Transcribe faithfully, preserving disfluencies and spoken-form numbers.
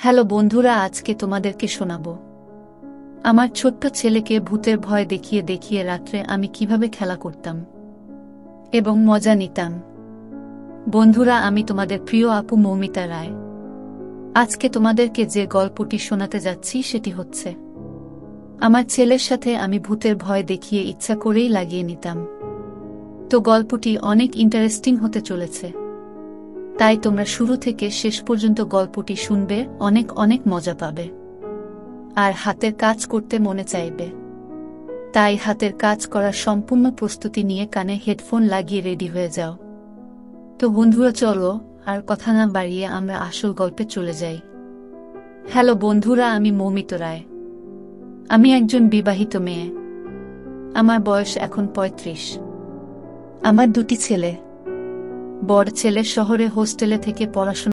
Hello বন্ধুরা, আজকে তোমাদেরকে শোনাবো আমার ছোট্ট ছেলেকে ভূতের ভয় দেখিয়ে দেখিয়ে রাত্রে আমি কিভাবে খেলা করতাম এবং মজা নিতাম। বন্ধুরা, আমি তোমাদের প্রিয় আপু মৌমিতা রায়। আজকে তোমাদেরকে যে গল্পটি শোনাতে যাচ্ছি সেটি হচ্ছে আমার ছেলের সাথে আমি ভূতের ভয় দেখিয়ে ইচ্ছা করেই লাগিয়ে নিতাম। তো গল্পটি অনেক ইন্টারেস্টিং হতে চলেছে, তাই তোমরা শুরু থেকে শেষ পর্যন্ত গল্পটি শুনবে, অনেক অনেক মজা পাবে আর হাতের কাজ করতে মনে চাইবে। তাই হাতের কাজ করার সম্পূর্ণ প্রস্তুতি নিয়ে কানে হেডফোন লাগিয়ে রেডি হয়ে যাও। তো বন্ধুরা, চলো আর কথা না বাড়িয়ে আমরা আসল গল্পে চলে যাই। হ্যালো বন্ধুরা, আমি মৌমিতা রায়। আমি একজন বিবাহিত মেয়ে। আমার বয়স এখন পঁয়ত্রিশ। আমার দুটি ছেলে। বড় ছেলে শহরে হোস্টেলে থেকে পড়াশোনা